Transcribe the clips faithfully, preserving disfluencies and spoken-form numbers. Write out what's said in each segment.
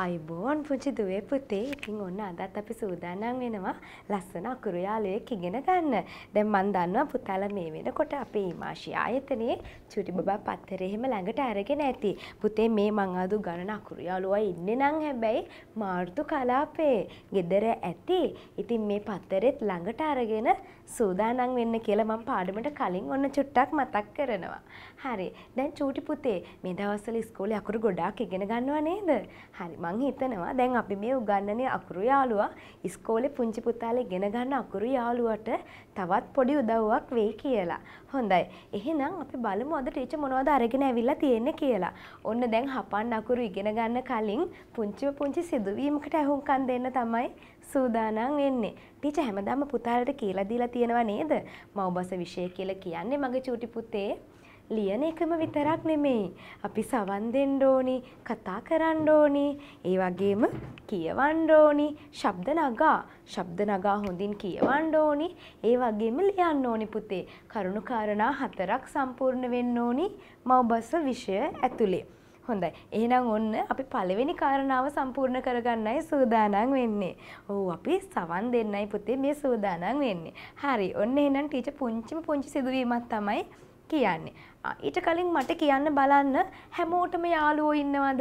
අයිබෝන් පුංචි දුවේ පුතේ. ඉතින් ඔන්න අදත් අපි සූදානම් වෙනවා ලස්සන අකුරු යාළුවෙක් ඉගෙන ගන්න. දැන් මම දන්නවා පුතාලා මේ වෙනකොට අපේ ඉමාෂි ආයතනයේ චූටි බබා පත්තරේ එහෙම ළඟට අරගෙන ඇති. පුතේ මේ මං අද ගණන අකුරු යාළුවා ඉන්නේ නම් හැබැයි මාර්තු කලාපේ ගෙදර ඇති. ඉතින් මේ පත්තරෙත් ළඟට අරගෙන සූදානම් වෙන්න කියලා මම පාඩමට කලින් ඔන්න චුට්ටක් මතක් කරනවා. හරි. දැන් චූටි පුතේ මේ දවස්වල ඉස්කෝලේ අකුරු ගොඩාක් ඉගෙන ගන්නව නේද? හරි. මං හිතනවා දැන් අපි මේ උගන්වන්නේ අකුරු යාළුවා ඉස්කෝලේ පුංචි පුතාලා ඉගෙන ගන්න අකුරු යාළුවට තවත් පොඩි උදව්වක් වෙයි කියලා. හොඳයි. එහෙනම් අපි බලමු අද ටීචර් මොනවද අරගෙන ඇවිල්ලා තියෙන්නේ කියලා. ඔන්න දැන් හපන්න අකුරු ඉගෙන ගන්න කලින් පුංචිම පුංචි සිදුවීමකට අහුම්කම් දෙන්න තමයි සූදානම් වෙන්නේ. ටීචර් හැමදාම පුතාලට කියලා දීලා තියෙනවා නේද? මව්බස විෂය කියලා කියන්නේ මගේ චූටි පුතේ ලියන එකම විතරක් නෙමෙයි. අපි සවන් දෙන්න ඕනි, කතා කරන්න ඕනි, ඒ වගේම කියවන්න ඕනි, ශබ්ද නගා, ශබ්ද නගා හොඳින් කියවන්න ඕනි, ඒ වගේම ලියන්න ඕනි පුතේ. කරුණු කාරණා හතරක් සම්පූර්ණ වෙන්න ඕනි මව්බස විෂය ඇතුලේ. හොඳයි. එහෙනම් ඔන්න අපි පළවෙනි කාරණාව සම්පූර්ණ කරගන්නයි සූදානම් වෙන්නේ. ඔව් අපි සවන් දෙන්නයි පුතේ මේ සූදානම් වෙන්නේ. හරි. ඔන්න එහෙනම් ටීචර් පුංචිම පුංචි සිදුවීමක් තමයි කියන්නේ. ඊට කලින් මට කියන්න බලන්න හැමෝටම යාළුවෝ ඉන්නවද?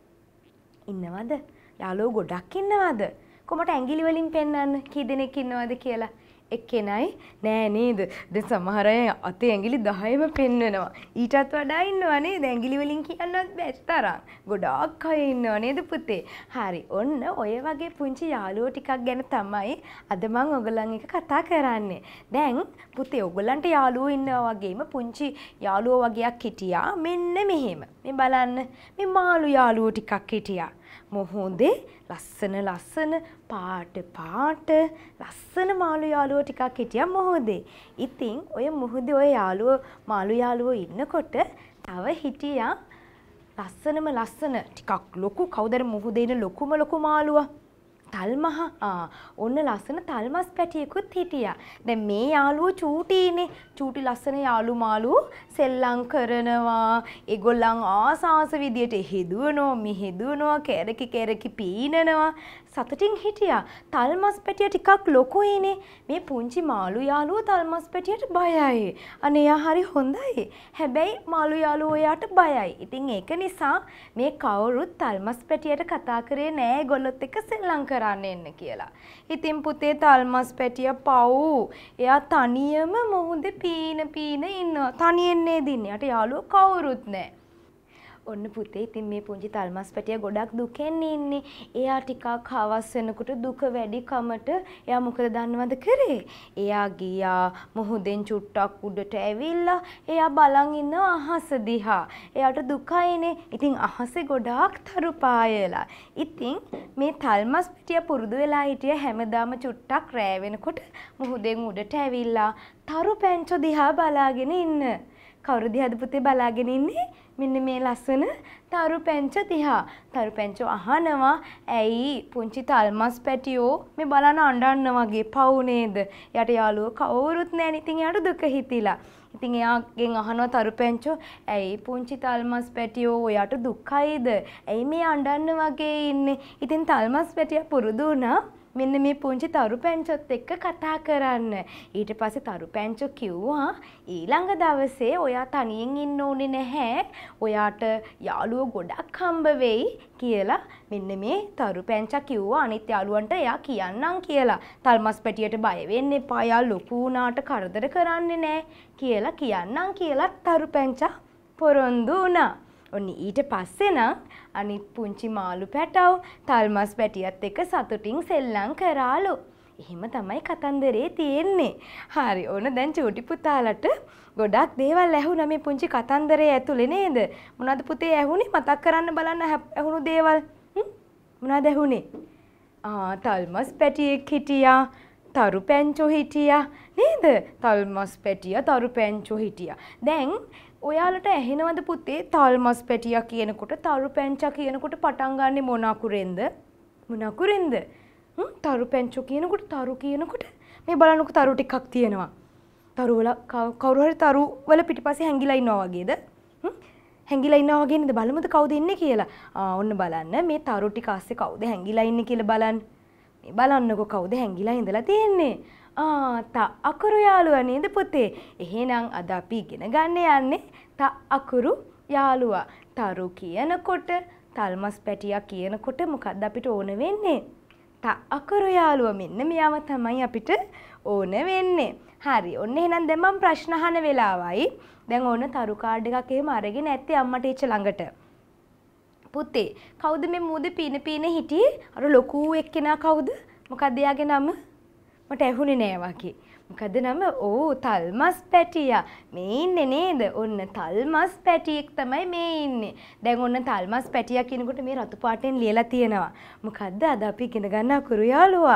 ඉන්නවද? යාළුවෝ ගොඩක් ඉන්නවද? කොහොමද ඇඟිලි වලින් පෙන්වන්න කී දෙනෙක් ඉන්නවද කියලා? එක්කෙනයි නෑ නේද? දැන් සමහර අය අතේ ඇඟිලි දහයම පෙන්වනවා. ඊටත් වඩා ඉන්නවා නේද? ඇඟිලි වලින් කියන්නත් බැරි තරම්. ගොඩාක් අය ඉන්නවා නේද පුතේ? හරි. ඔන්න ඔය වගේ පුංචි යාළුවෝ ටිකක් ගැන තමයි අද මම ඔයගලන් එක්ක කතා කරන්නේ. දැන් පුතේ ඔයගලන්ට යාළුවෝ ඉන්නවා වගේම පුංචි යාළුවෝ වගේක් හිටියා. මෙන්න මෙහෙම. මේ බලන්න. මේ මාළු යාළුවෝ ටිකක් හිටියා. මොහොතේ ලස්සන ලස්සන පාට පාට ලස්සන මාළු යාළුවෝ ටිකක් හිටියා මොහොතේ. ඉතින් ඔය මොහොතේ ඔය යාළුවෝ මාළු යාළුවෝ ඉන්නකොට තව හිටියා ලස්සනම ලස්සන ටිකක් ලොකු කවුදර මොහොතේ ඉන්න ලොකුම ලොකු මාළුවා. තල්මහ ආ ඔන්න ලස්සන තල්මස් පැටියෙකුත් හිටියා. දැන් මේ යාළුවෝ චූටිනේ. චූටි ලස්සන යාළු මාළු සෙල්ලම් කරනවා. ඒගොල්ලන් ආසාස විදියට හෙදුවනවා, මිහෙදුවනවා, කැරකි කැරකි පීනනවා. සතුටින් හිටියා. තල්මස් පැටිය ටිකක් ලොකුයිනේ. මේ පුංචි මාළු යාළුවෝ තල්මස් පැටියට බයයි. අනේ යා හරි හොඳයි. හැබැයි මාළු යාළුවෝ එයාට බයයි. ඉතින් ඒක නිසා මේ කවුරුත් තල්මස් පැටියට කතා කරේ නෑ ඒගොල්ලොත් එක්ක සෙල්ලම් කරන්න එන්න කියලා. ඉතින් පුතේ තල්මස් පැටිය පව්. එයා තනියම මොහොතේ පීන පීන ඉන්නවා. තනියෙන් නේද ඉන්නේ. යාට යාළුවෝ කවුරුත් නෑ. ඔන්න පුතේ ඉතින් මේ පුංචි තල්මස් පැටියා ගොඩක් දුකෙන් ඉන්නේ. එයා ටිකක් හවස් වෙනකොට දුක වැඩි කමට එයා මොකද දන්නවද කරේ? එයා ගියා මොහොතෙන් චුට්ටක් උඩට ඇවිල්ලා එයා බලන් ඉන්න අහස දිහා. එයාට දුකයිනේ. ඉතින් අහසේ ගොඩාක් තරු පායලා. ඉතින් මේ තල්මස් පැටියා පුරුදු වෙලා හිටිය හැමදාම චුට්ටක් රෑ වෙනකොට මොහොතෙන් උඩට ඇවිල්ලා තරු පැංචෝ දිහා බලාගෙන ඉන්න. කවුරු දිහාද පුතේ බලාගෙන ඉන්නේ? මෙන්න මේ ලස්සන තරු පැංචෝ දිහා. තරු පැංචෝ අහනවා ඇයි පුංචි තල්මස් පැටියෝ මේ බලන්න අඬන්න වගේ පව් නේද? යාට යාළුවෝ කවුරුත් නැහැ. ඉතින් යාට දුක හිතිලා. ඉතින් එයාගෙන් අහනවා තරු පැංචෝ ඇයි පුංචි තල්මස් පැටියෝ ඔයාට දුකයිද? ඇයි මේ අඬන්න වගේ ඉන්නේ? ඉතින් තල්මස් පැටියා පුරුදු වුණා මෙන්න මේ පුංචි තරු පැංචොත් එක්ක කතා කරන්න. ඊට පස්සේ තරු පැංචෝ කිව්වා ඊළඟ දවසේ ඔයා තනියෙන් ඉන්න ඕනේ නැහැ. ඔයාට යාළුවෝ ගොඩක් හම්බ වෙයි කියලා මෙන්න මේ තරු පැංචා කිව්වා අනිත් යාළුවන්ට එයා කියන්නම් කියලා. තල්මස් පැටියට බය වෙන්න එපා. යා ලොකු වුණාට කරදර කරන්නේ නැහැ කියලා කියන්නම් කියලා තරු පැංචා පොරොන්දු වුණා. ඔන්න ඊට පස්සේ නම් අනිත් පුංචි මාළු පැටව තල්මස් පැටියත් එක්ක සතුටින් සෙල්ලම් කරාලු. එහෙම තමයි කතන්දරේ තියෙන්නේ. හරි. ඕන දැන් චූටි පුතාලට ගොඩක් දේවල් ඇහුණා මේ පුංචි කතන්දරේ ඇතුලේ නේද? මොනවද පුතේ ඇහුනේ? මතක් කරන්න බලන්න ඇහුණු දේවල්. මොනවද ඇහුනේ? ආ තල්මස් පැටියෙක් හිටියා. තරු පැංචෝ හිටියා නේද? තල්මස් පැටියා තරු පැංචෝ හිටියා. දැන් ඔයාලට ඇහෙනවද පුතේ තල්මස් පැටියා කියනකොට තරු පැංචා කියනකොට පටන් ගන්නෙ මොන අකුරෙන්ද? මොන අකුරෙන්ද? හ්ම් තරු පැංචෝ කියනකොට තරු කියනකොට මේ බලන්නකො තරු ටිකක් තියෙනවා. තරු වල කවුරු හරි තරු වල පිටිපස්සේ හැංගිලා ඉන්නවා වගේද? හ්ම් හැංගිලා ඉන්නවා වගේ නේද? බලමුද කවුද ඉන්නේ කියලා. ආ ඔන්න බලන්න මේ තරු ටික ASCII කවුද හැංගිලා ඉන්නේ කියලා බලන්න. මේ බලන්නකෝ කවුද හැංගිලා ඉඳලා තියෙන්නේ. ආ ත අකුරු යාළුවා නේද පුතේ? එහෙනම් අද අපි ඉගෙන ගන්න යන්නේ ත අකුරු යාළුවා. තරු කියනකොට තල්මස් පැටියා කියනකොට මොකද්ද අපිට ඕන වෙන්නේ? ත අකුරු යාළුවා මෙන්න මෙයාම තමයි අපිට ඕන වෙන්නේ. හරි. ඔන්න එහෙනම් දැන් මම ප්‍රශ්න අහන වෙලාවයි. දැන් ඕන තරු කාඩ් එකක් එහෙම අරගෙන ඇත්තේ අම්මා ටීචර් ළඟට. පුතේ කවුද මේ මූද පීන පීන හිටියේ? අර ලොකු එක්කෙනා කවුද? මොකක්ද එයාගේ නම? මට ඇහුනේ නෑ වගේ. මොකද නම? ඕ තල්මස් පැටියා. මේ ඉන්නේ නේද? ඔන්න තල්මස් පැටියෙක් තමයි මේ ඉන්නේ. දැන් ඔන්න තල්මස් පැටියා කියනකොට මේ රතු පාටෙන් ලියලා තියෙනවා. මොකද්ද අද අපි ඉගෙන ගන්න අකුරු යාළුවා?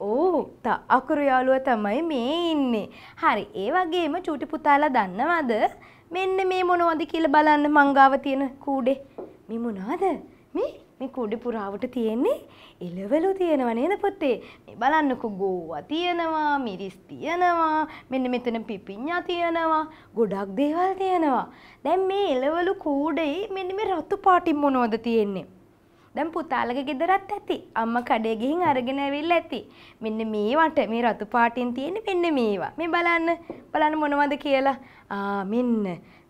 ඕ ත අකුරු යාළුවා තමයි මේ ඉන්නේ. හරි. ඒ වගේම චූටි පුතාලා දන්නවද? මෙන්න මේ මොනවද කියලා බලන්න මං ගාව තියෙන කූඩේ. මේ මොනවද? මේ මේ කූඩේ පුරාවට තියෙන්නේ එළවලු තියෙනවා නේද පුතේ? මේ බලන්නකෝ ගෝවා තියෙනවා, මිරිස් තියෙනවා, මෙන්න මෙතන පිපිඤ්ඤා තියෙනවා, ගොඩක් දේවල් තියෙනවා. දැන් මේ එළවලු කූඩේ මෙන්න මේ රතු පාටින් මොනවද තියෙන්නේ? දැන් පුතාලගේ ගෙදරත් ඇති. අම්මා කඩේ ගිහින් අරගෙන ඇවිල්ලා ඇති. මෙන්න මේවට මේ රතු පාටින් තියෙන්නේ මෙන්න මේවා. මේ බලන්න. බලන්න මොනවද කියලා. ආ මෙන්න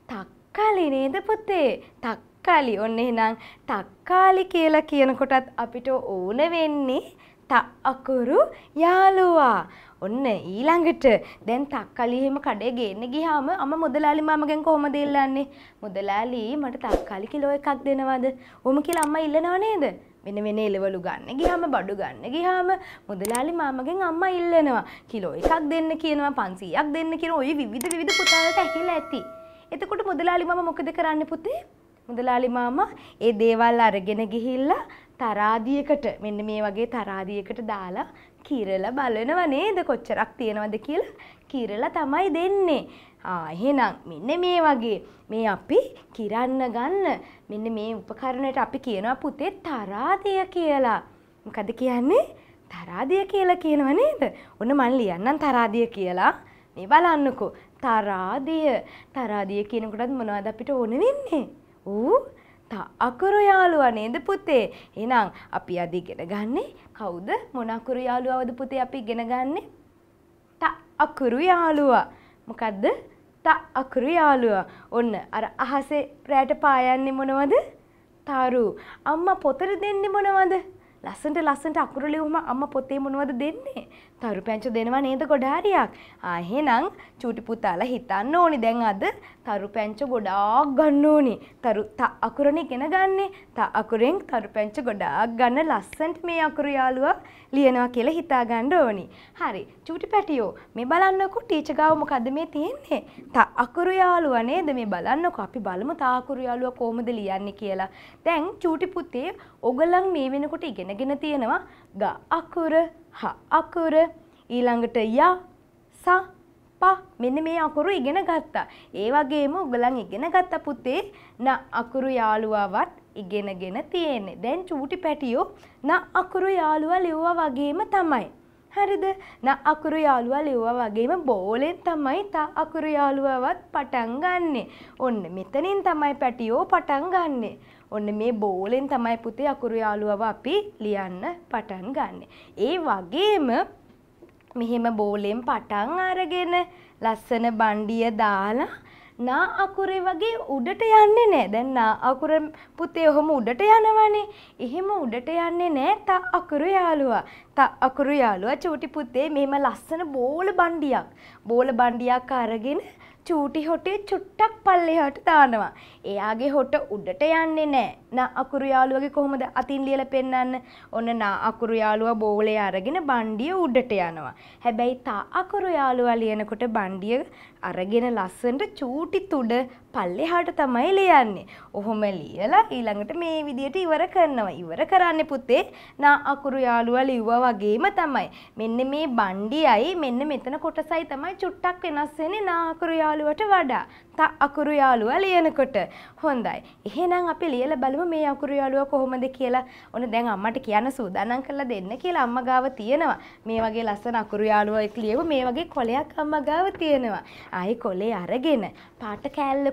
තක්කාලි නේද පුතේ? තක්කාලි. ඔන්න එහෙනම් තක්කාලි කියලා කියනකොටත් අපිට ඕන වෙන්නේ ත අකුරු යාළුවා. ඔන්න ඊළඟට දැන් තක්කාලි එහෙම කඩේ ගේන්න ගියාම අම්මා මුදලාලි මාමගෙන් කොහොමද ඉල්ලන්නේ? මුදලාලි මට තක්කාලි කිලෝ එකක් දෙනවද? ඔහොම කියලා අම්මා ඉල්ලනව නේද? වෙන වෙන එළවලු ගන්න ගියාම බඩු ගන්න ගියාම මුදලාලි මාමගෙන් අම්මා ඉල්ලනවා. කිලෝ එකක් දෙන්න කියනවා, පන්සීයක් දෙන්න කියනවා. ඔය විවිධ විවිධ පුතාලට ඇහිලා ඇති. එතකොට මුදලාලි මාමා මොකද කරන්නේ පුතේ? මුදලාලි මාමා ඒ දේවල් අරගෙන ගිහිල්ලා තරාදියකට මෙන්න මේ වගේ තරාදියකට දාලා කිරලා බලනවා නේද කොච්චරක් තියෙනවද කියලා කිරලා තමයි දෙන්නේ. ආ එහෙනම් මෙන්න මේ වගේ මේ අපි කිරන්න ගන්න මෙන්න මේ උපකරණයට අපි කියනවා පුතේ තරාදිය කියලා. මොකද කියන්නේ? තරාදිය කියලා කියනවා නේද? ඔන්න මම ලියන්නම් තරාදිය කියලා. මේ බලන්නකෝ. තරාදිය. තරාදිය කියනකොටත් මොනවද අපිට ඕන වෙන්නේ? ඌ ත අකුරු යාළුවා නේද පුතේ? එහෙනම් අපි අද ඉගෙන ගන්නේ කවුද? මොන අකුරු යාළුවවද පුතේ අපි ඉගෙන ගන්නේ? ත අකුරු යාළුවා. මොකද්ද? ත අකුරු යාළුවා. ඔන්න අර අහසේ රැට පායන්නේ මොනවද? තරු. අම්මා පොතට දෙන්නේ මොනවද? ලස්සනට ලස්සනට අකුරු ලියුවම අම්මා පොතේ මොනවද දෙන්නේ? තරු පැංචු දෙනවා නේද ගොඩාරියක්? ආ එහෙනම් චූටි පුතාලා හිතන්න ඕනි දැන් අද තරු පැංචු ගොඩාක් ගන්න ඕනි. තරු ත අකුරනේ ඉගෙන ගන්නේ. ත අකුරෙන් තරු පැංචු ගොඩාක් ගන්න ලස්සනට මේ අකුරු යාළුවා ලියනවා කියලා හිතා ගන්න ඕනි. හරි. චූටි පැටියෝ මේ බලන්නකෝ ටීචර් ගාව මොකද්ද මේ තියෙන්නේ? ත අකුරු යාළුවා නේද? මේ බලන්නකෝ අපි බලමු ත අකුරු යාළුවා කොහොමද ලියන්නේ කියලා. දැන් චූටි පුතේ ඔයගලන් මේ වෙනකොට ඉගෙනගෙන තියෙනවා ග අකුර, හ අකුර, ඊළඟට ය, ස, ප මෙන්න මේ අකුරු ඉගෙන ගත්තා. ඒ වගේම ඔයගලන් ඉගෙන ගත්ත පුතේ න අකුරු යාළුවාවත් ඉගෙනගෙන තියෙන්නේ. දැන් චූටි පැටියෝ න අකුරු යාළුවා ලිව්වා වගේම තමයි. හරිද? න අකුරු යාළුවා ලිව්වා වගේම බෝලෙන් තමයි ත අකුරු යාළුවාවත් පටන් ගන්නෙ. ඔන්න මෙතනින් තමයි පැටියෝ පටන් ගන්නෙ. ඔන්න මේ බෝලෙන් තමයි පුතේ අකුරු යාළුවව අපි ලියන්න පටන් ගන්නෙ. ඒ වගේම මෙහෙම බෝලෙන් පටන් අරගෙන ලස්සන බණ්ඩිය දාලා නා අකුරේ වගේ උඩට යන්නේ නැහැ. දැන් නා අකුර පුතේ ඔහොම උඩට යනවනේ. එහෙම උඩට යන්නේ නැහැ ත අකුරු යාළුවා. ත අකුරු යාළුවා චූටි පුතේ මෙහෙම ලස්සන බෝල බණ්ඩියක්. බෝල බණ්ඩියක් අරගෙන චූටි හොටේ චුට්ටක් පල්ලෙහාට දානවා. එයාගේ හොට උඩට යන්නේ නැහැ. නා අකුරු යාළුවගේ කොහොමද අතින් ලියලා පෙන්නන්න? ඔන්න නා අකුරු යාළුවා බෝලේ අරගෙන බණ්ඩිය උඩට යනවා. හැබැයි තා අකුරු යාළුවා ලියනකොට බණ්ඩිය අරගෙන ලස්සනට චූටි තුඩ පල්ලෙහාට තමයි ලියන්නේ. ඔහොම ලියලා ඊළඟට මේ විදියට ඉවර කරනවා. ඉවර කරන්නේ පුතේ නා අකුරු යාළුවා ලිව්වා වගේම තමයි. මෙන්න මේ බණ්ඩියයි මෙන්න මෙතන කොටසයි තමයි චුට්ටක් වෙනස් වෙන්නේ නා අකුරු යාළුවට වඩා. ත අකුරු යාළුවා ලියනකොට. හොඳයි. එහෙනම් අපි ලියලා බලමු මේ අකුරු යාළුවා කොහොමද කියලා. ඔන්න දැන් අම්මට කියන්න සූදානම් කරලා දෙන්න කියලා අම්මා ගාව තියෙනවා. මේ වගේ ලස්සන අකුරු යාළුවා එක් ලියව මේ වගේ කොලයක් අම්මා ගාව තියෙනවා. ආයි කොලේ අරගෙන පාට කෑල්ලකුත්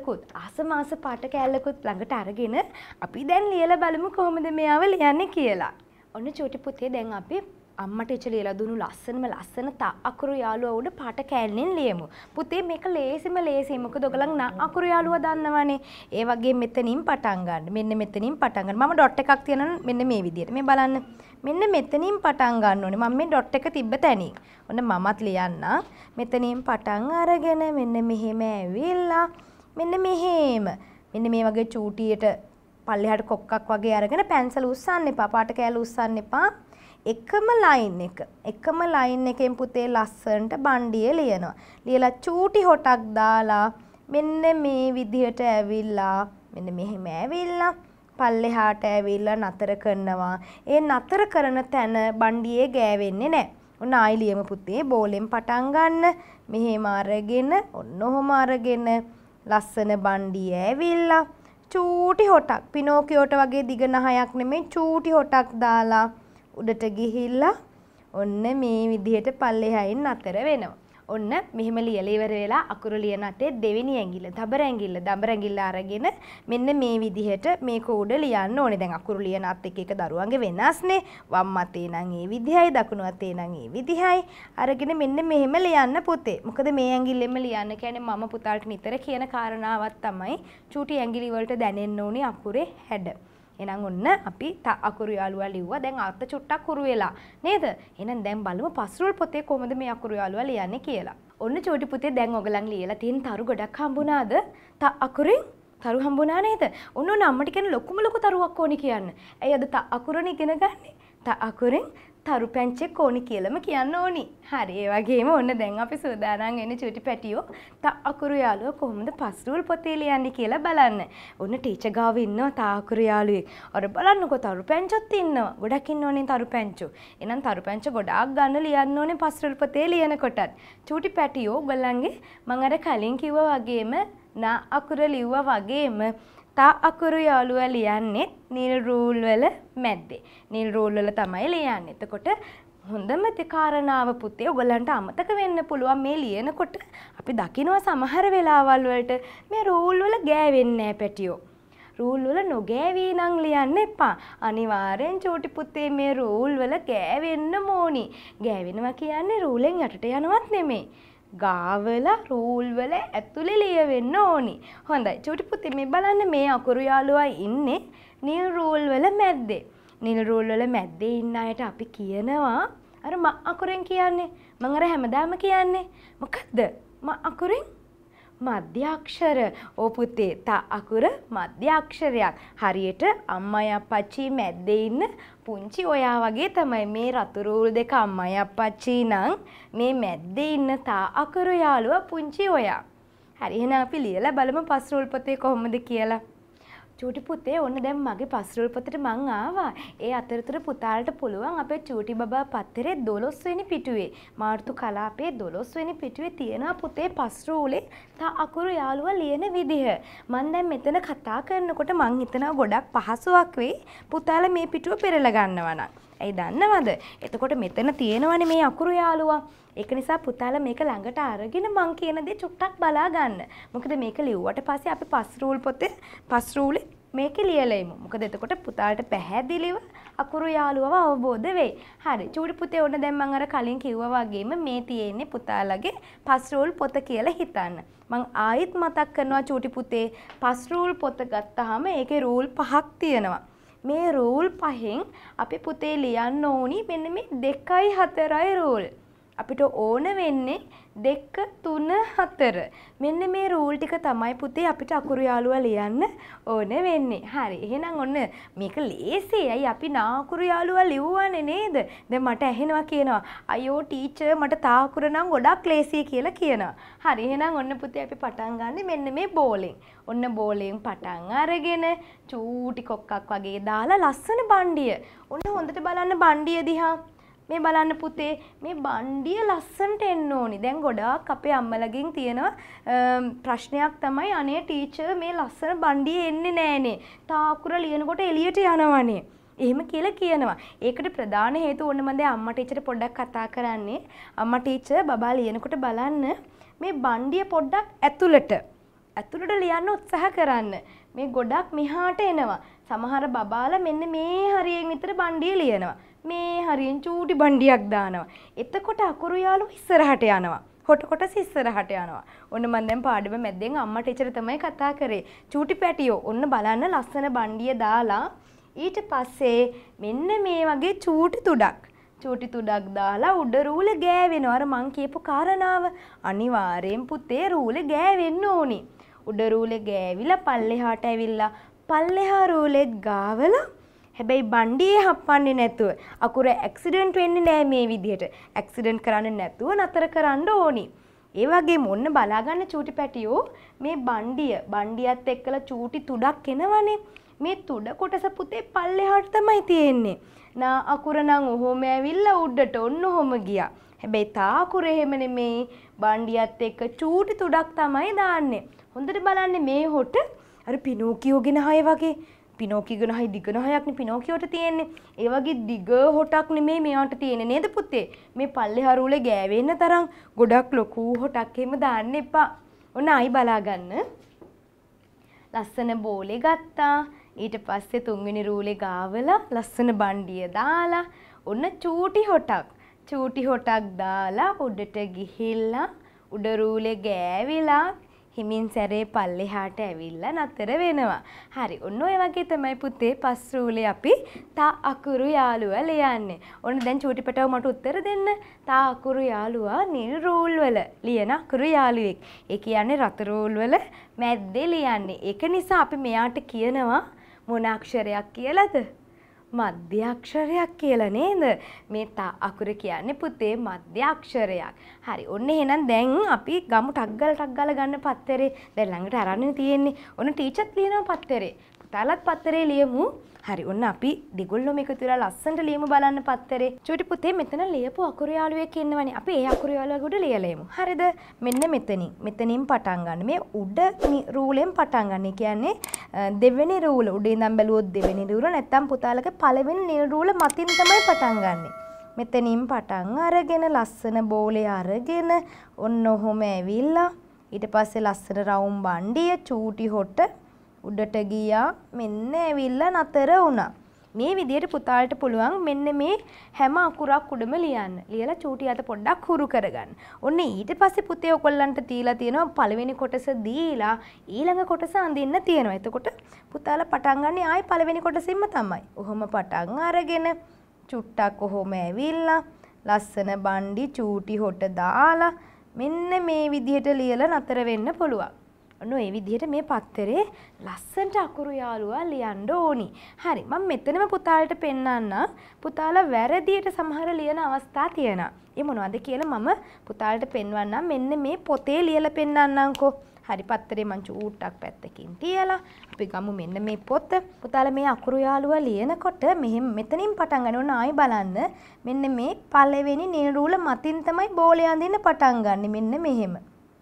කෑල්ලකුත් ආසම ආස පාට කෑල්ලකුත් ළඟට අරගෙන අපි දැන් ලියලා බලමු කොහොමද මෙයාව ලියන්නේ කියලා. ඔන්න චූටි පුතේ දැන් අපි අම්මට ඉච්ච ලියලා දුන්නු ලස්සනම ලස්සන ත අකුරු යාළුවා උඩ පාට කෑල්ලෙන් ලියමු. පුතේ මේක ලේසිම ලේසි. මොකද ඔයගලන් න අකුරු යාළුවා දන්නවනේ. ඒ වගේ මෙතනින් පටන් ගන්න. මෙන්න මෙතනින් පටන් ගන්න. මම ඩොට් එකක් තියනවා මෙන්න මේ විදියට. මේ බලන්න. මෙන්න මෙතනින් පටන් ගන්න ඕනේ. මම මේ ඩොට් එක තිබ්බ තැනින්. ඔන්න මමත් ලියන්න. මෙතනින් පටන් අරගෙන මෙන්න මෙහෙම ඇවිල්ලා මෙන්න මෙහෙම. මෙන්න මේ වගේ චූටියට පල්ලෙහාට කොක්කක් වගේ අරගෙන පැන්සල උස්සන්න එපා. පාට කෑල්ල උස්සන්න එපා. එකම ලයින් එක එකම ලයින් එකෙන් පුතේ ලස්සනට බණ්ඩිය ලියනවා. ලියලා චූටි හොටක් දාලා මෙන්න මේ විදිහට ඇවිල්ලා මෙන්න මෙහෙම ඇවිල්ලා පල්ලෙහාට ඇවිල්ලා නතර කරනවා. ඒ නතර කරන තැන බණ්ඩියේ ගෑවෙන්නේ නැහැ. ඔන්න ආයි ලියමු පුතේ. බෝලෙන් පටන් ගන්න. මෙහෙම අරගෙන ඔන්න ඔහොම අරගෙන ලස්සන බණ්ඩිය ඇවිල්ලා චූටි හොටක් පිනෝකියෝට වගේ දිග නහයක් නෙමෙයි චූටි හොටක් දාලා උඩට ගිහිල්ලා ඔන්න මේ විදිහට පල්ලෙහායින් නතර වෙනවා. ඔන්න මෙහෙම ලියලා ඉවර වෙලා අකුරු ලියන අතේ දෙවෙනි ඇඟිල්ල, දබර ඇඟිල්ල, දබර ඇඟිල්ල අරගෙන මෙන්න මේ විදිහට මේක උඩ ලියන්න ඕනේ. දැන් අකුරු ලියන අත් එක එක දරුවන්ගේ වෙනස්නේ. වම් අතේ නම් ඒ විදිහයි, දකුණු අතේ නම් ඒ විදිහයි. අරගෙන මෙන්න මෙහෙම ලියන්න පුතේ. මොකද මේ ඇඟිල්ලෙම ලියන්න කියන්නේ මම පුතාට නිතර කියන කාරණාවක් තමයි චූටි ඇඟිලි වලට දැනෙන්න ඕනේ අකුරේ හැඩ. එහෙනම් ඔන්න අපි ත අකුරු යාළුවා ලිව්වා. දැන් අත චුට්ටක් කුරු වෙලා නේද? එහෙනම් දැන් බලමු පස්රුල් පොතේ කොහොමද මේ අකුරු යාළුවා ලියන්නේ කියලා. ඔන්න චූටි පුතේ දැන් ඔයගලන් ලියලා තියෙන තරු ගොඩක් හම්බුණාද? ත අකුරෙන් තරු හම්බුණා නේද? ඔන්න ඔන්න අම්මට කියන ලොකුම ලොකු තරුවක් ඕනි කියන්න. ඇයි අද ත අකුරනේ ඉගෙන ගන්නෙ? ත අකුරෙන් තරු පැංචෙක් ඕනි කියලාම කියන්න ඕනි. හරි. ඒ වගේම ඔන්න දැන් අපි සූදානම් වෙන්නේ චූටි පැටියෝ ත අකුරු යාළුවා කොහොමද පස්රුල් පොතේ ලියන්නේ කියලා බලන්න. ඔන්න ටීචර් ගාව ඉන්නවා ත අකුරු යාළුවෙක්. අර බලන්නකෝ තරු පැංචොත් ඉන්නවා. ගොඩක් ඉන්නෝනේ තරු පැංචෝ. එහෙනම් තරු පැංචෝ ගොඩාක් ගන්න ලියන්න ඕනේ පස්රුල් පොතේ ලියනකොටත්. චූටි පැටියෝ ඔයගලන්ගේ මම අර කලින් කිව්වා වගේම නා අකුර ලිව්වා වගේම ත අකුරු යාළුවා ලියන්නේ නිල් රූල් වල මැද්දේ. නිල් රූල් වල තමයි ලියන්නේ. එතකොට හොඳම කාරණාව පුතේ ඔයගලන්ට අමතක වෙන්න පුළුවන් මේ ලියනකොට අපි දකිනවා සමහර වෙලාවල් වලට මේ රූල් වල ගෑවෙන්නේ නැහැ පැටියෝ. රූල් වල නොගෑවී නම් ලියන්න එපා. අනිවාර්යෙන් චූටි පුතේ මේ රූල් වල ගෑවෙන්න ඕනි. ගෑවෙනවා කියන්නේ රූලෙන් යටට යනවත් නෙමෙයි. ගාවල රූල් වල ඇතුලේ ලියවෙන්න ඕනි. හොඳයි. චූටි පුතේ මේ බලන්න මේ අකුරු යාළුවා ඉන්නේ නිල් රූල් වල මැද්දේ. නිල් රූල් වල මැද්දේ ඉන්න අයට අපි කියනවා අර ම අකුරෙන් කියන්නේ. මම අර හැමදාම කියන්නේ මොකද්ද? ම අකුරෙන් මධ්‍යාක්ෂර. ඕ පුතේ ත අකුර මධ්‍යාක්ෂරයක්. හරියට අම්මයි අප්පච්චි මැද්දේ ඉන්න පුංචි ඔයා වගේ තමයි මේ රතු රූල් දෙක අම්මයි අප්පච්චි නම් මේ මැද්දේ ඉන්න ත අකුරු යාළුවා පුංචි ඔයා. හරි. එහෙනම් අපි ලියලා බලමු පස් රූල් පොතේ කොහොමද කියලා. චූටි පුතේ ඔන්න දැන් මගේ පස් රූල් පොතට මං ආවා. ඒ අතරතුර පුතාලට පුළුවන් අපේ චූටි බබා පත්තරේ දොළොස් වෙනි පිටුවේ මාර්තු කලාපේ දොළොස් වෙනි පිටුවේ තියෙනවා පුතේ පස් රූලේ ත අකුරු යාළුවා ලියන විදිහ. මං දැන් මෙතන කතා කරනකොට මං හිතනවා ගොඩක් පහසුවක් වෙයි පුතාලා මේ පිටුව පෙරලා ගන්නවා නම්. ඇයි දන්නවද? එතකොට මෙතන තියෙනවනේ මේ අකුරු යාළුවා. ඒක නිසා පුතාලා මේක ළඟට අරගෙන මං කියන දේ චුට්ටක් බලා ගන්න. මොකද මේක ලිව්වට පස්සේ අපි පස් රූල් පොතේ පස් රූලේ මේක ලියලා ඉමු. මොකද එතකොට පුතාලට පැහැදිලිව අකුරු යාළුවව අවබෝධ වෙයි. හරි. චූටි පුතේ ඕන දැන් මං අර කලින් කිව්වා වගේම මේ තියෙන්නේ පුතාලගේ පස් රූල් පොත කියලා හිතන්න. මං ආයෙත් මතක් කරනවා චූටි පුතේ පස් රූල් පොත ගත්තාම ඒකේ රූල් පහක් තියෙනවා. මේ රූල් පහෙන් අපි පුතේ ලියන්න ඕනි මෙන්න මේ දෙකයි හතරයි රූල්. අපිට ඕන වෙන්නේ දෙක තුන හතර. මෙන්න මේ රූල් ටික තමයි පුතේ අපිට අකුරු යාළුවා ලියන්න ඕන වෙන්නේ. හරි. එහෙනම් ඔන්න මේක ලේසියි. අයි අපි නා අකුරු යාළුවා ලිව්වනේ නේද? දැන් මට ඇහෙනවා කියනවා අයියෝ ටීචර් මට තා අකුර නම් ගොඩක් ලේසියි කියලා කියනවා. හරි. එහෙනම් ඔන්න පුතේ අපි පටන් ගන්න මෙන්න මේ බෝලෙන්. ඔන්න බෝලෙන් පටන් අරගෙන චූටි කොක්කක් වගේ දාලා ලස්සන බණ්ඩිය. ඔන්න හොඳට බලන්න බණ්ඩිය දිහා. මේ බලන්න පුතේ මේ බණ්ඩිය ලස්සනට එන්න ඕනි. දැන් ගොඩාක් අපේ අම්මලගෙන් තියෙන ප්‍රශ්නයක් තමයි අනේ ටීචර් මේ ලස්සන බණ්ඩිය එන්නේ නෑනේ. තා අකුර ලියනකොට එළියට යනවනේ. එහෙම කියලා කියනවා. ඒකට ප්‍රධාන හේතුව ඕන මම දැන් අම්මා ටීචර්ට පොඩ්ඩක් කතා කරන්නේ. අම්මා ටීචර් බබා ලියනකොට බලන්න මේ බණ්ඩිය පොඩ්ඩක් ඇතුළට ඇතුළට ලියන්න උත්සාහ කරන්න. මේ ගොඩක් මෙහාට එනවා. සමහර බබාලා මෙන්න මේ හරියෙන් විතර බණ්ඩිය ලියනවා. මේ හරියෙන් චූටි බණ්ඩියක් දානවා. එතකොට අකුරු යාළුවෝ ඉස්සරහට යනවා. හොට කොටස ඉස්සරහට යනවා. ඔන්න මම දැන් පාඩම මැද්දෙන් අම්මා ටීචර් තමයි කතා කරේ. චූටි පැටියෝ ඔන්න බලන්න ලස්සන බණ්ඩිය දාලා ඊට පස්සේ මෙන්න මේ වගේ චූටි තුඩක්. චූටි තුඩක් දාලා උඩ රූලේ ගෑවෙනවා. අර මං කියපු කාරණාව අනිවාර්යෙන් පුතේ රූලේ ගෑවෙන්න ඕනි. උඩ රූලේ ගෑවිලා පල්ලෙහාට ඇවිල්ලා පල්ලෙහා රූලෙත් ගාවලා හැබැයි බණ්ඩියේ හප්පන්නේ නැතුව අකුර ඇක්සිඩන්ට් වෙන්නේ නැහැ මේ විදිහට. ඇක්සිඩන්ට් කරන්නේ නැතුව නතර කරන්න ඕනි. ඒ වගේම ඔන්න බලාගන්න චූටි පැටියෝ මේ බණ්ඩිය බණ්ඩියත් එක්කලා චූටි තුඩක් එනවනේ. මේ තුඩ කොටස පුතේ පල්ලෙහාට තමයි තියෙන්නේ. නා අකුර නම් ඔහොම ඇවිල්ලා උඩට ඔන්න ඔහොම ගියා. හැබැයි තා අකුර එහෙම නෙමෙයි. බණ්ඩියත් එක්ක චූටි තුඩක් තමයි දාන්නේ. හොඳට බලන්න මේ හොට අර පිනෝකියෝගෙන හය වගේ. පිනෝකියෝගෙන හය දිග නහයක්නේ පිනෝකියෝට තියෙන්නේ. ඒ වගේ දිග හොටක් නෙමෙයි මෙයාට තියෙන්නේ නේද පුතේ? මේ පල්ලෙහා රූලේ ගෑවෙන්න තරම් ගොඩක් ලොකු හොටක් එහෙම දාන්න එපා. ඔන්න ආයි බලා ගන්න. ලස්සන බෝලේ ගත්තා. ඊට පස්සේ තුන්වෙනි රූලේ ගාවලා ලස්සන බණ්ඩිය දාලා ඔන්න චූටි හොටක්. චූටි හොටක් දාලා උඩට ගිහිල්ලා උඩ රූලේ ගෑවිලා හිමින් සැරේ පල්ලෙහාට ඇවිල්ලා නතර වෙනවා. හරි. ඔන්න ඔය වගේ තමයි පුතේ පස් රූලේ අපි තා අකුරු යාළුවා ලියන්නේ. ඔන්න දැන් චූටි පැටව මට උත්තර දෙන්න. තා අකුරු යාළුවා නිල් රූල් වල ලියන අකුරු යාළුවෙක්. ඒ කියන්නේ රතු රූල් වල මැද්දේ ලියන්නේ. ඒක නිසා අපි මෙයාට කියනවා මොන අක්ෂරයක් කියලාද? මධ්‍ය අක්ෂරයක් කියලා නේද? මේ තා අකුර කියන්නේ පුතේ මධ්‍ය අක්ෂරයක්. හරි. ඔන්න එහෙනම් දැන් අපි ගමු ටක් ගාලා ටක් ගාලා ගන්න පත්තරේ. දැන් ළඟට අරන් තියෙන්නේ. ඔන්න ටීචර්ත් ලියනවා පත්තරේ. පුතාලත් පත්තරේ ලියමු. හරි. ඔන්න අපි දෙගොල්ලෝම එකතු වෙලා ලස්සනට ලියමු බලන්න පත්තරේ. චූටි පුතේ මෙතන ලියපු අකුරු යාළුවෙක් ඉන්නවනේ. අපි ඒ අකුරු යාළුවා උඩ ලියලා යමු. හරිද? මෙන්න මෙතනින්. මෙතනින් පටන් ගන්න. මේ උඩ රූලෙන් පටන් ගන්න. ඒ කියන්නේ දෙවෙනි රූල උඩ ඉඳන් බැලුවොත් දෙවෙනි රූල නැත්තම් පුතාලගේ පළවෙනි නිල් රූල මතින් තමයි පටන් ගන්නෙ. මෙතනින් පටන් අරගෙන ලස්සන බෝලේ අරගෙන ඔන්න ඔහොම ඇවිල්ලා ඊට පස්සේ ලස්සන රවුම් බණ්ඩිය චූටි හොට උඩට ගියා මෙන්න ඇවිල්ලා නතර වුණා. මේ විදිහට පුතාලට පුළුවන් මෙන්න මේ හැම අකුරක් උඩම ලියන්න. ලියලා චූටි අත පොඩ්ඩක් හුරු කරගන්න. ඔන්න ඊට පස්සේ පුතේ ඔයගොල්ලන්ට තියලා තියෙනවා පළවෙනි කොටස දීලා ඊළඟ කොටස අඳින්න තියෙනවා. එතකොට පුතාලා පටන් ගන්න ආයි පළවෙනි කොටසින්ම තමයි. ඔහොම පටන් අරගෙන චුට්ටක් ඔහොම ඇවිල්ලා ලස්සන බණ්ඩි චූටි හොට දාලා මෙන්න මේ විදිහට ලියලා නතර වෙන්න පුළුවන්. ඔන්න ඒ විදිහට මේ පත්තරේ ලස්සනට අකුරු යාළුවා ලියන්න ඕනි. හරි. මම මෙතනම පුතාලට පෙන්නන්න. පුතාලා වැරදියට සමහර ලියන අවස්ථා තියෙනවා. ඒ මොනවද කියලා මම පුතාලට පෙන්වන්නම්. මෙන්න මේ පොතේ ලියලා පෙන්නන්නම්කෝ. හරි. පත්තරේ මං චූට්ටක් පැත්තකින් තියලා අපි ගමු මෙන්න මේ පොත. පුතාලා මේ අකුරු යාළුවා ලියනකොට මෙහෙම මෙතනින් පටන් ගන්න ඕන ආයි බලන්න. මෙන්න මේ පළවෙනි නිල් රූල මතින් තමයි බෝලේ අඳින්න පටන් ගන්න. මෙන්න මෙහෙම.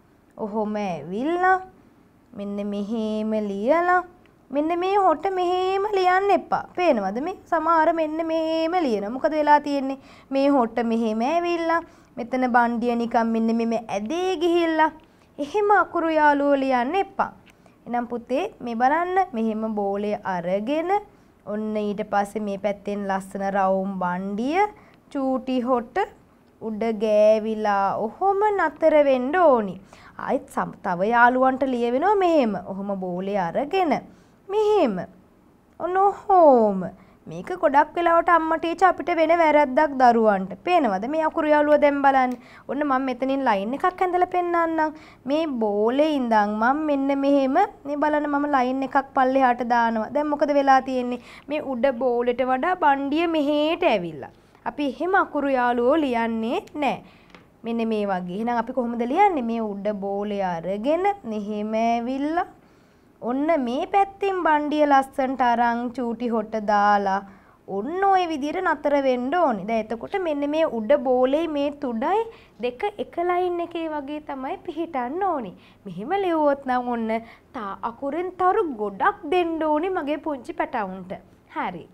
ඔහොම ඇවිල්ලා මෙන්න මෙහෙම ලියලා මෙන්න මේ හොට මෙහෙම ලියන්න එපා. පේනවද මේ? සමහර මෙන්න මෙහෙම ලියනවා. මොකද වෙලා තියෙන්නේ? මේ හොට මෙහෙම ඇවිල්ලා මෙතන බණ්ඩිය නිකන් මෙන්න මෙමෙ ඇදේ ගිහිල්ලා එහෙම අකුරු යාළුවෝ ලියන්න එපා. එහෙනම් පුතේ මේ බලන්න මෙහෙම බෝලේ අරගෙන ඔන්න ඊට පස්සේ මේ පැත්තෙන් ලස්සන රවුම් බණ්ඩිය චූටි හොට උඩ ගෑවිලා ඔහොම නතර වෙන්න ඕනි. ආයෙත් තව යාළුවන්ට ලියවෙනවා මෙහෙම. ඔහොම බෝලේ අරගෙන මෙහෙම. ඔන්න ඔහොම. මේක ගොඩක් වෙලාවට අම්මා ටීචර් අපිට වෙන වැරද්දක් දරුවන්ට. පේනවද මේ අකුරු යාළුවා දැන් බලන්න. ඔන්න මම මෙතනින් ලයින් එකක් ඇඳලා පෙන්නන්නම්. මේ බෝලේ ඉඳන් මම මෙන්න මෙහෙම මේ බලන්න මම ලයින් එකක් පල්ලෙහාට දානවා. දැන් මොකද වෙලා තියෙන්නේ? මේ උඩ බෝලෙට වඩා බණ්ඩිය මෙහෙට ඇවිල්ලා. අපි එහෙම අකුරු යාළුවෝ ලියන්නේ නැහැ. මෙන්න මේ වගේ. එහෙනම් අපි කොහොමද ලියන්නේ? මේ උඩ බෝලේ අරගෙන මෙහෙම ඇවිල්ලා ඔන්න මේ පැත්තෙන් බණ්ඩිය ලස්සන්ට අරන් චූටි හොට දාලා ඔන්න ඔය විදිහට නතර වෙන්න ඕනේ. දැන් එතකොට මෙන්න මේ උඩ බෝලේ මේ තුඩයි දෙක එක ලයින් එකේ වගේ තමයි පිහිටන්න ඕනේ. මෙහෙම ලියුවොත් නම් ඔන්න තා අකුරෙන් තරු ගොඩක් දෙන්න ඕනේ මගේ පුංචි පැටවුන්ට. හරි.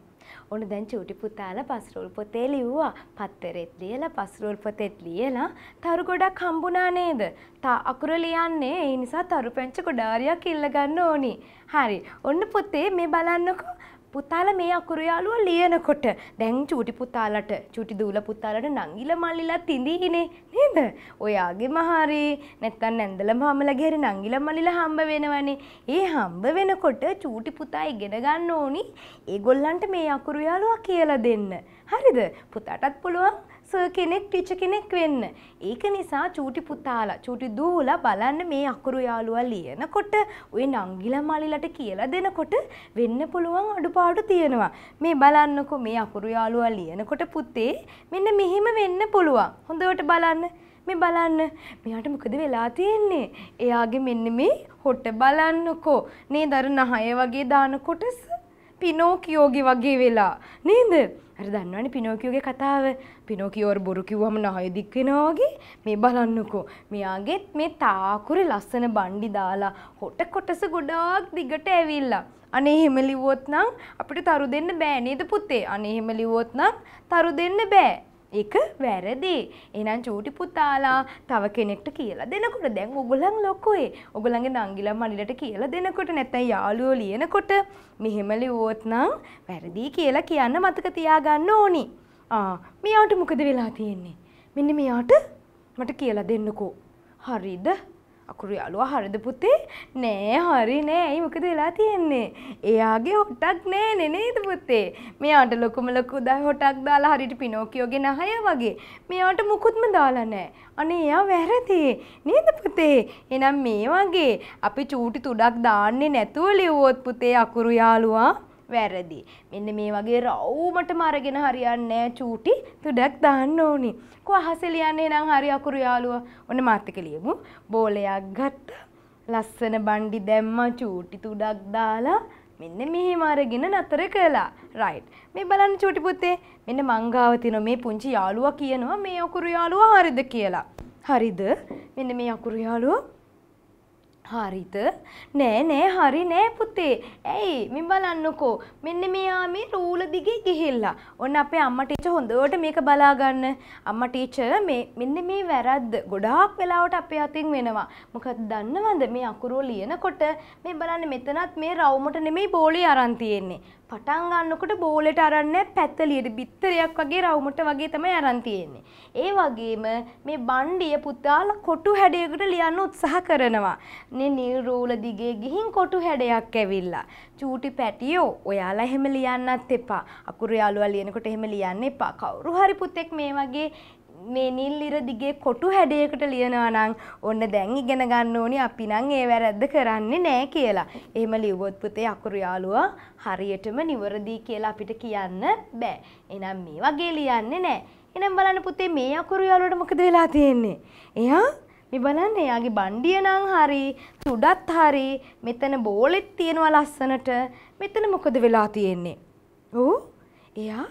ඔන්න දැන් චූටි පුතාලා පස්රෝල් පොතේ ලිව්වා. පත්තරෙත් ලියලා පස්රෝල් පොතේත් ලියලා තරු ගොඩක් හම්බුණා නේද? තා අකුර ලියන්නේ ඒ නිසා තරු පැංච ගොඩාරියක් ඉල්ල ගන්න ඕනි. හරි. ඔන්න පොතේ මේ බලන්නකෝ. පුතාලා මේ අකුරු යාළුවා ලියනකොට දැන් චූටි පුතාලට චූටි දූල පුතාලට නංගිල මල්ලිලා තිඳීනේ නේද? ඔයාගේම හරි නැත්තම් නැන්දල මාමලගේ හරි නංගිල මල්ලිලා හම්බ වෙනවනේ. ඒ හම්බ වෙනකොට චූටි පුතා ඉගෙන ගන්න ඕනි ඒගොල්ලන්ට මේ අකුරු යාළුවා කියලා දෙන්න. හරිද? පුතාටත් පුළුවන් සර් කෙනෙක් ටීචර් කෙනෙක් වෙන්න. ඒක නිසා චූටි පුතාලා චූටි දූලා බලන්න මේ අකුරු යාළුවා ලියනකොට ඔය නංගිලා මල්ලිලට කියලා දෙනකොට වෙන්න පුළුවන් අඩුපාඩු තියෙනවා. මේ බලන්නකෝ මේ අකුරු යාළුවා ලියනකොට පුතේ මෙන්න මෙහෙම වෙන්න පුළුවන්. හොඳට බලන්න. මේ බලන්න. මෙයාට මොකද වෙලා තියෙන්නේ? එයාගේ මෙන්න මේ හොට බලන්නකෝ. නේද අර නහය වගේ දාන කොටස පිනෝකියෝගේ වගේ වෙලා. නේද? අර දන්නවනේ පිනෝකියෝගේ කතාව. පිනෝකියෝ බොරු කිව්වම නහය දික් වෙනවා වගේ. මේ බලන්නකෝ. මෙයාගෙත් මේ තාකුරේ ලස්සන බණ්ඩි දාලා හොට කොටස ගොඩාක් දිගට ඇවිල්ලා. අනේ එහෙම ලිව්වොත් නම් අපිට තරු දෙන්න බෑ නේද පුතේ? අනේ එහෙම ලිව්වොත් නම් තරු දෙන්න බෑ. ඒක වැරදි. එහෙනම් චූටි පුතාලා තව කෙනෙක්ට කියලා දෙනකොට දැන් ඔයගොල්ලන් ලොකුයි. ඔයගොල්ලන්ගේ නංගිලා මල්ලිලට කියලා දෙනකොට නැත්නම් යාළුවෝ ලියනකොට මෙහෙම ලිව්වොත් නම් වැරදි කියලා කියන්න මතක තියාගන්න ඕනි. ආ මෙයාට මොකද වෙලා තියෙන්නේ? මෙන්න මෙයාට මට කියලා දෙන්නකෝ. හරිද? අකුරු යාළුවා හරිද පුතේ? නෑ හරි නෑ. ඇයි මොකද වෙලා තියෙන්නේ? එයාගේ හොටක් නෑනේ නේද පුතේ? මෙයාට ලොකුම ලොකු දා හොටක් දාලා හරියට පිනෝකියෝගේ නහය වගේ. මෙයාට මුකුත්ම දාලා නෑ. අනේ එයා වැරදි. නේද පුතේ? එහෙනම් මේ වගේ අපි චූටි තුඩක් දාන්නේ නැතුව ලිව්වොත් පුතේ අකුරු යාළුවා වැරදි. මෙන්න මේ වගේ රවුමටම අරගෙන හරියන්නේ නැහැ චූටි තුඩක් දාන්න ඕනි. කො අහස ලියන්නේ නම් හරි අකුරු යාළුවා. ඔන්න මාත් එක්ක ලියමු. බෝලයක් ගත්තා. ලස්සන බණ්ඩි දැම්මා චූටි තුඩක් දාලා මෙන්න මෙහෙම අරගෙන නතර කළා. රයිට්. මේ බලන්න චූටි පුතේ. මෙන්න මංගාව තියෙන මේ පුංචි යාළුවා කියනවා මේ අකුරු යාළුවා හරිද කියලා. හරිද? මෙන්න මේ අකුරු යාළුවා හරිද? නෑ නෑ හරි නෑ පුතේ. ඇයි? මේ බලන්නකෝ. මෙන්න මෙයා මේ රූල දිගේ ගිහිල්ලා. ඔන්න අපේ අම්මා ටීචර් හොඳට මේක බලා ගන්න. අම්මා ටීචර් මේ මෙන්න මේ වැරද්ද ගොඩාක් වෙලාවට අපේ අතින් වෙනවා. මොකද දන්නවද මේ අකුරු ලියනකොට මේ බලන්න මෙතනත් මේ රවුමට නෙමෙයි බෝලේ අරන් තියෙන්නේ. පටන් ගන්නකොට බෝලෙට අරන් නැහැ පැත්තලියට බිත්තරයක් වගේ රවුමට වගේ තමයි අරන් තියෙන්නේ. ඒ වගේම මේ බණ්ඩිය පුතාලා කොටු හැඩයකට ලියන්න උත්සාහ කරනවා. නේ නිල් රූල දිගේ ගිහින් කොටු හැඩයක් ඇවිල්ලා. චූටි පැටියෝ ඔයාලා එහෙම ලියන්නත් එපා. අකුරු යාළුවා ලියනකොට එහෙම ලියන්න එපා. කවුරු හරි පුතෙක් මේ වගේ මේ නිල් ඉර දිගේ කොටු හැඩයකට ලියනවා නම් ඔන්න දැන් ඉගෙන ගන්න ඕනි අපි නම් ඒ වැරද්ද කරන්නේ නැහැ කියලා. එහෙම ලිව්වොත් පුතේ අකුරු යාළුවා හරියටම නිවැරදි කියලා අපිට කියන්න බෑ. එහෙනම් මේ වගේ ලියන්නේ නැහැ. එහෙනම් බලන්න පුතේ මේ අකුරු යාළුවට මොකද වෙලා තියෙන්නේ? එයා මේ බලන්න එයාගේ බණ්ඩිය නම් හරි, තුඩත් හරි, මෙතන බෝලෙත් තියෙනවා ලස්සනට. මෙතන මොකද වෙලා තියෙන්නේ? ඔව් එයා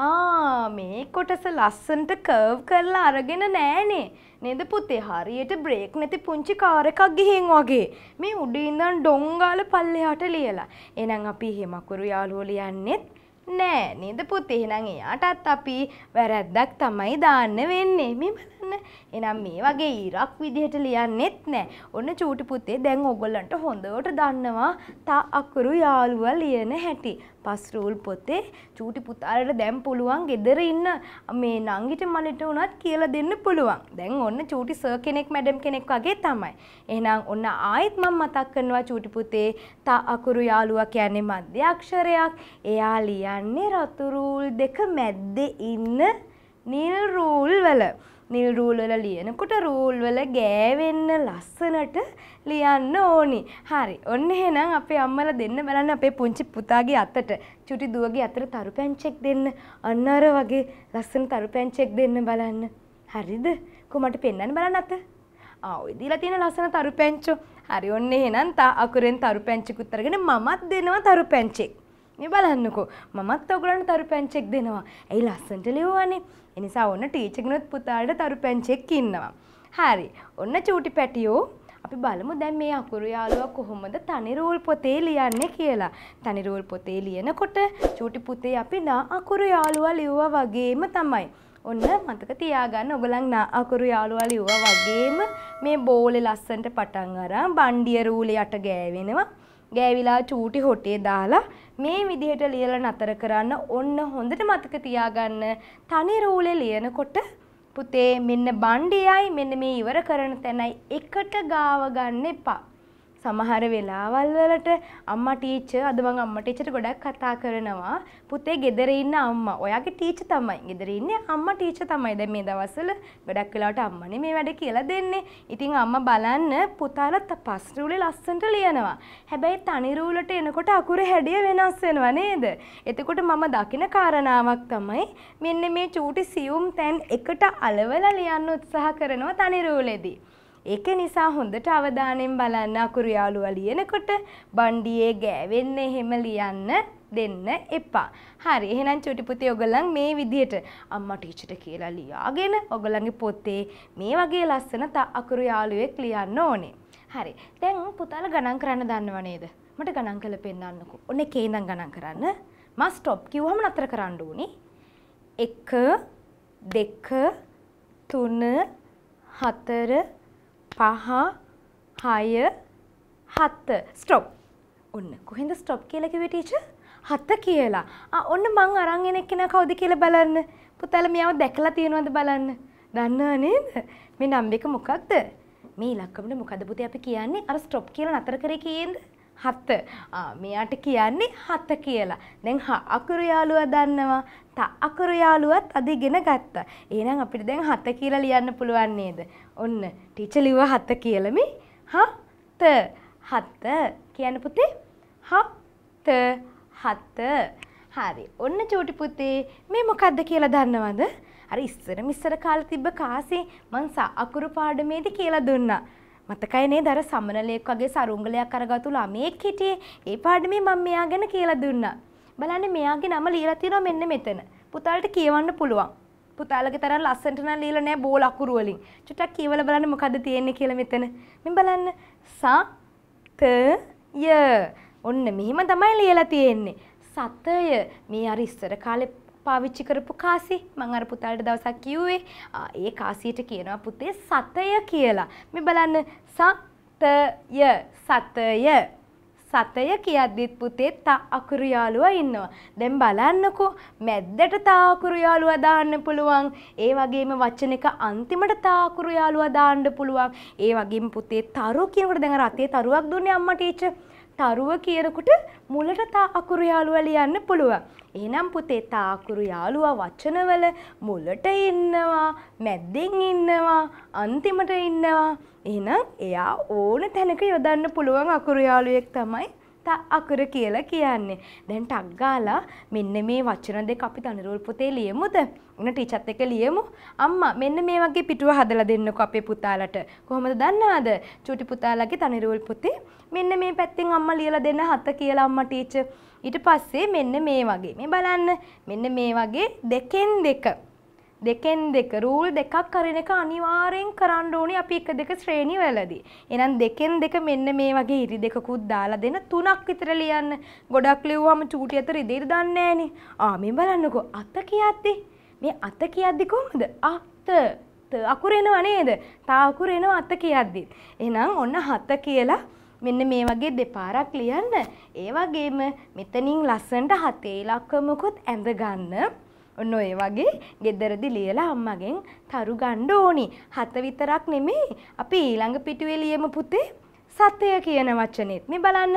ආ මේ කොටස ලස්සනට කර්ව් කරලා අරගෙන නෑනේ නේද පුතේ? හරියට බ්‍රේක් නැති පුංචි කාර් එකක් ගිහින් වගේ මේ උඩින් ඉඳන් ඩොංගාල පල්ලෙහාට ලියලා. එහෙනම් අපි එහෙම අකුරු යාළුවෝ ලියන්නෙත් නෑ නේද පුතේ? එහෙනම් එයාටත් අපි වැරද්දක් තමයි දාන්න වෙන්නේ. මේ බලන්න. එහෙනම් මේ වගේ ඉරක් විදිහට ලියන්නෙත් නෑ. ඔන්න චූටි පුතේ දැන් ඔයගොල්ලන්ට හොඳට දන්නවා තා අකුරු යාළුවා ලියන හැටි. පස් රූල් පොතේ චූටි පුතාලට දැන් පුළුවන් ගෙදර ඉන්න මේ නංගිට මලට උනත් කියලා දෙන්න පුළුවන්. දැන් ඔන්න චූටි සර් කෙනෙක් මැඩම් කෙනෙක් වගේ තමයි. එහෙනම් ඔන්න ආයෙත් මම මතක් කරනවා චූටි පුතේ තා අකුරු යාළුවා කියන්නේ මධ්‍ය අක්ෂරයක්. එයා ලියන්නේ රතු රූල් දෙක මැද්දේ ඉන්න නිල් රූල් වල. නිල් රූල් වල ලියනකොට රූල් වල ගෑවෙන්න ලස්සනට ලියන්න ඕනි. හරි. ඔන්න එහෙනම් අපේ අම්මලා දෙන්න බලන්න අපේ පුංචි පුතාගේ අතට චුටි දුවගේ අතට තරු පැංචෙක් දෙන්න. අන්න අර වගේ ලස්සන තරු පැංචෙක් දෙන්න බලන්න. හරිද? කොහමද පෙන්නන්න බලන්න අත. ආ ඔය දීලා තියෙන ලස්සන තරු පැංචෝ. හරි. ඔන්න එහෙනම් තා අකුරෙන් තරු පැංචෙකුත් අරගෙන මමත් දෙනවා තරු පැංචෙක්. මේ බලන්නකෝ. මමත් ඔයගලන්ට තරු පැංචෙක් දෙනවා. ඇයි ලස්සනට ලියවන්නේ? ඒ නිසා ඔන්න ටීචර් කෙනෙක් පුතාලට තරු පැංචෙක් ඉන්නවා. හරි. ඔන්න චූටි පැටියෝ අපි බලමු දැන් මේ අකුරු යාළුවා කොහොමද තනි රූල් පොතේ ලියන්නේ කියලා. තනි රූල් පොතේ ලියනකොට චූටි පුතේ අපි නා අකුරු යාළුවා ලිව්වා වගේම තමයි. ඔන්න මතක තියාගන්න ඔයගලන් නා අකුරු යාළුවා ලිව්වා වගේම මේ බෝලේ ලස්සනට පටන් අරන් බණ්ඩිය රූලේ යට ගෑවෙනවා. ගෑවිලා චූටි හොටේ දාලා මේ විදිහට ලියලා නතර කරන්න. ඔන්න හොඳට මතක තියාගන්න තනි රූලේ ලියනකොට පුතේ මෙන්න බණ්ඩියයි මෙන්න මේ ඉවර කරන තැනයි එකට ගාව ගන්න එපා. සමහර වෙලාවල් වලට අම්මා ටීචර් අද මම අම්මා ටීචර්ට ගොඩක් කතා කරනවා. පුතේ ගෙදර ඉන්න අම්මා ඔයාගේ ටීචර් තමයි. ගෙදර ඉන්නේ අම්මා ටීචර් තමයි. දැන් මේ දවස්වල ගොඩක් වෙලාවට අම්මනේ මේ වැඩ කියලා දෙන්නේ. ඉතින් අම්මා බලන්න පුතාලා පස් රූලේ ලස්සනට ලියනවා. හැබැයි තනි රූලට එනකොට අකුරු හැඩය වෙනස් වෙනවා නේද? එතකොට මම දකින කාරණාවක් තමයි මෙන්න මේ චූටි සියුම් තැන් එකට අලවලා ලියන්න උත්සාහ කරනවා තනි රූලේදී. ඒක නිසා හොඳට අවධානයෙන් බලන්න අකුරු යාළුවා ලියනකොට බණ්ඩියේ ගෑවෙන්නේ එහෙම ලියන්න දෙන්න එපා. හරි. එහෙනම් චූටි පුතේ ඔයගලන් මේ විදිහට අම්මා ටීචර්ට කියලා ලියාගෙන ඔයගලන්ගේ පොතේ මේ වගේ ලස්සන අකුරු යාළුවෙක් ලියන්න ඕනේ. හරි. දැන් පුතාලා ගණන් කරන්න දන්නව නේද? මට ගණන් කරලා පෙන්නන්නකෝ. ඔන්න එකේ ඉඳන් ගණන් කරන්න. මම ස්ටොප් කිව්වම නතර කරන්න ඕනේ. එක දෙක තුන හතර පහ හය හත ස්ටොප්. ඔන්න කොහෙන්ද ස්ටොප් කියලා කිව්වේ ටීචර්? හත කියලා. ආ ඔන්න මං අරන් එන කෙනා කවුද කියලා බලන්න. පුතාලා මෙයාව දැකලා තියෙනවද බලන්න. දන්නව නේද? මේ නම්බර් එක මොකක්ද? මේ ඉලක්කමනේ මොකද පුතේ අපි කියන්නේ? අර ස්ටොප් කියලා නතර කරේ කීයේද? හත. ආ මෙයාට කියන්නේ හත කියලා. දැන් හ අකුරු යාළුවා දන්නවා. ත අකුරු යාළුවත් අද ඉගෙන ගත්තා. එහෙනම් අපිට දැන් හත කියලා ලියන්න පුළුවන් නේද? ඔන්න ටීචර් ලිව්වා හත කියලා මේ. හත. හත කියන්න පුතේ. හත. හත. හරි. ඔන්න චූටි පුතේ මේ මොකද්ද කියලා දන්නවද? අර ඉස්සර මිස්සර කාලේ තිබ්බ කාසේ මං ස අකුරු පාඩමේදී කියලා දුන්නා. මතකයි නේද අර සමනලයක් වගේ සරුංගලයක් අරගත්තු ළමයෙක් හිටියේ. ඒ පාඩමේ මම මෙයා ගැන කියලා දුන්නා. බලන්න මෙයාගේ නම ලියලා තියෙනවා මෙන්න මෙතන. පුතාලට කියවන්න පුළුවන්. පුතාලගේ තරම් ලස්සනට නම් ලියලා නෑ බෝල අකුරු වලින්. චුට්ටක් කියවලා බලන්න මොකද්ද තියෙන්නේ කියලා මෙතන. මෙන් බලන්න. ස ත ය. ඔන්න මෙහිම තමයි ලියලා තියෙන්නේ. සතය. මේ අර ඉස්සර කාලේ පාවිච්චි කරපු කාසි මම අර පුතාලට දවසක් කිව්වේ. ඒ කාසියට කියනවා පුතේ සතය කියලා. මේ බලන්න සතය සතය සතය කියද්දිත් පුතේ ත අකුරු යාළුවා ඉන්නවා. දැන් බලන්නකෝ මැද්දට ත අකුරු යාළුවා දාන්න පුළුවන්. ඒ වගේම වචනයක අන්තිමට ත අකුරු යාළුවා දාන්න පුළුවන්. ඒ වගේම පුතේ තරු කියනකොට දැන් අර අතේ තරුවක් දුන්නේ අම්මා ටීචර්. තරුව කියනකොට මුලට ත අකුරු යාළුවා ලියන්න පුළුවන්. එහෙනම් පුතේ ත අකුරු යාළුවා වචනවල මුලට ඉන්නවා, මැද්දෙන් ඉන්නවා, අන්තිමට ඉන්නවා. එහෙනම් එයා ඕන තැනක යොදන්න පුළුවන් අකුරු යාළුවෙක් තමයි ත අකුරු කියලා කියන්නේ. දැන් ටක් ගාලා මෙන්න මේ වචන දෙක අපි තනිරෝල් පොතේ ලියමුද? ඔන්න ටීචර්ත් එක්ක ලියමු. අම්මා මෙන්න මේ වගේ පිටුව හදලා දෙන්නකෝ අපේ පුතාලට. කොහොමද දන්නවද? චූටි පුතාලගේ තනිරෝල් පොතේ මෙන්න මේ පැත්තෙන් අම්මා ලියලා දෙන්න හත කියලා අම්මා ටීචර්. ඊට පස්සේ මෙන්න මේ වගේ. මේ බලන්න. මෙන්න මේ වගේ දෙකෙන් දෙක. දෙකෙන් දෙක රූල් දෙකක් කරන එක අනිවාර්යෙන් කරන්න ඕනේ අපි එක දෙක ශ්‍රේණි වලදී. එහෙනම් දෙකෙන් දෙක මෙන්න මේ වගේ ඉරි දෙකකුත් දාලා දෙන තුනක් විතර ලියන්න. ගොඩක් ලිව්වම චූටි අතර ඉදිරි දන්නේ නැහනේ. ආ මේ බලන්නකෝ අත කියද්දි මේ අත කියද්දි කොහොමද? අත ත අකුර එනවා නේද? තා අකුර එනවා අත කියද්දි. එහෙනම් ඔන්න හත කියලා මෙන්න මේ වගේ දෙපාරක් ලියන්න. ඒ වගේම මෙතනින් ලස්සනට හතේ ඉලක්කමකුත් ඇඳ ගන්න. ඔන්න ඔය වගේ ගෙදරදී ලියලා අම්මගෙන් තරු ගන්න ඕනි. හත විතරක් නෙමෙයි. අපි ඊළඟ පිටුවේ ලියමු පුතේ සතය කියන වචනේත්. මේ බලන්න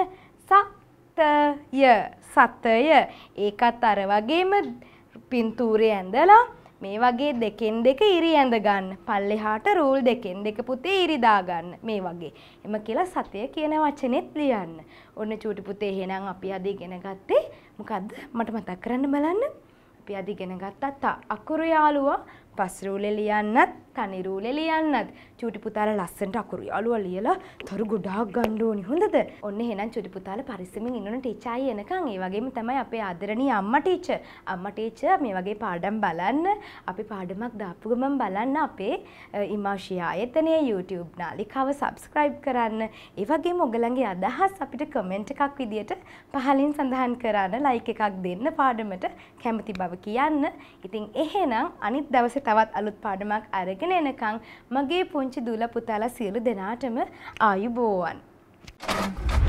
සතය සතය. ඒකත් අර වගේම පින්තූරේ ඇඳලා මේ වගේ දෙකෙන් දෙක ඉරි ඇඳ ගන්න. පල්ලෙහාට රූල් දෙකෙන් දෙක පුතේ ඉරි දා ගන්න. මේ වගේ. එම කියලා සතය කියන වචනේත් ලියන්න. ඔන්න චූටි පුතේ එහෙනම් අපි අද ඉගෙන ගත්තේ මොකද්ද? මට මතක් කරන්න බලන්න. අපි අද ඉගෙන ගත්තා ත අකුරු යාළුවා පස් රූලේ ලියන්නත්, තනි රූලේ ලියන්නත්. චූටි පුතාලා ලස්සනට අකුරු යාළුවා ලියලා තරු ගොඩාක් ගන්න ඕනි. හොඳද? ඔන්න එහෙනම් චූටි පුතාලා පරිස්සමින් ඉන්නන ටීචර් ආයි එනකන්. ඒ වගේම තමයි අපේ ආදරණීය අම්මා ටීචර්. අම්මා ටීචර් මේ වගේ පාඩම් බලන්න, අපි පාඩමක් දාපු ගමන් බලන්න අපේ ඉමාෂි ආයතනයේ YouTube නාලිකාව subscribe කරන්න. ඒ වගේම ඔයගලන්ගේ අදහස් අපිට comment එකක් විදියට පහලින් සඳහන් කරන්න, like එකක් දෙන්න, පාඩමට කැමති බව කියන්න. ඉතින් එහෙනම් අනිත් දවසේ තවත් අලුත් පාඩමක් අරගෙන එනකන් මගේ පුංචි දූලා පුතාලා සියලු දෙනාටම ආයුබෝවන්.